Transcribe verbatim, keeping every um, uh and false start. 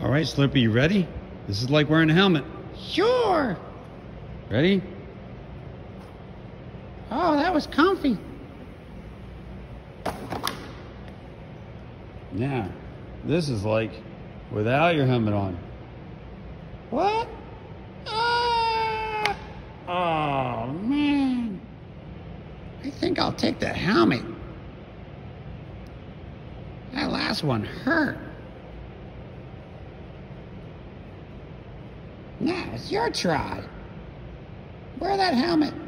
All right, Slurpie, you ready? This is like wearing a helmet. Sure. Ready? Oh, that was comfy. Now, this is like without your helmet on. What? Ah! Oh, man. I think I'll take the helmet. That last one hurt. Now it's your try. Wear that helmet.